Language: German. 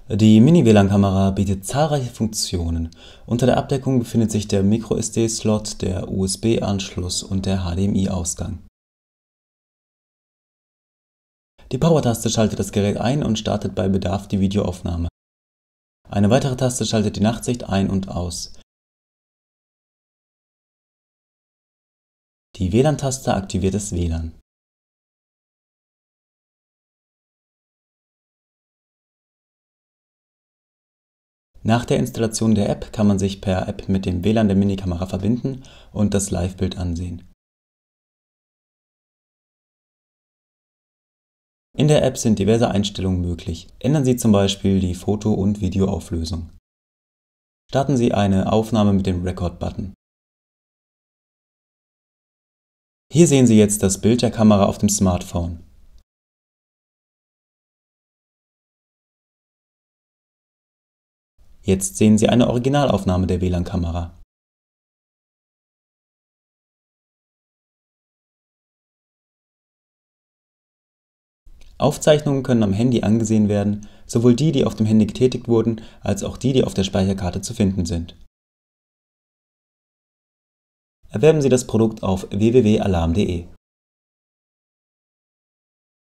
Die Mini-WLAN-Kamera bietet zahlreiche Funktionen. Unter der Abdeckung befindet sich der MicroSD-Slot, der USB-Anschluss und der HDMI-Ausgang. Die Power-Taste schaltet das Gerät ein und startet bei Bedarf die Videoaufnahme. Eine weitere Taste schaltet die Nachtsicht ein und aus. Die WLAN-Taste aktiviert das WLAN. Nach der Installation der App kann man sich per App mit dem WLAN der Minikamera verbinden und das Livebild ansehen. In der App sind diverse Einstellungen möglich. Ändern Sie zum Beispiel die Foto- und Videoauflösung. Starten Sie eine Aufnahme mit dem Record-Button. Hier sehen Sie jetzt das Bild der Kamera auf dem Smartphone. Jetzt sehen Sie eine Originalaufnahme der WLAN-Kamera. Aufzeichnungen können am Handy angesehen werden, sowohl die auf dem Handy getätigt wurden, als auch die auf der Speicherkarte zu finden sind. Erwerben Sie das Produkt auf www.alarm.de.